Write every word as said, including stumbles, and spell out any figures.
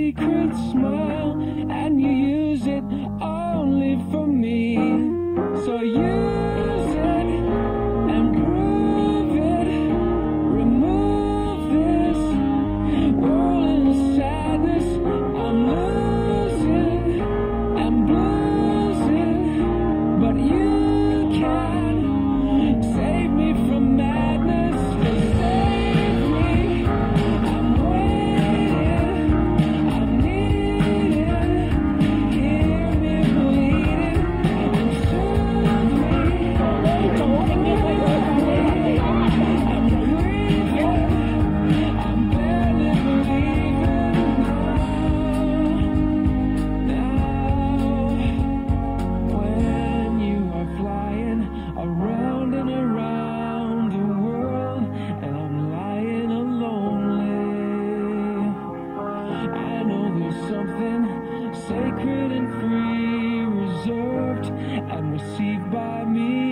secret smile, and you use it only for me. So use it and prove it. Remove this whirling sadness. I'm losing and bruising, but you can save me from madness. Save me. I'm waiting. I'm needing. Hear me bleeding and soothe me. I'm grieving. I'm barely believing now. When you are flying around and around the world, and I'm lying lonely, I know there's something sacred and free, reserved and received by me.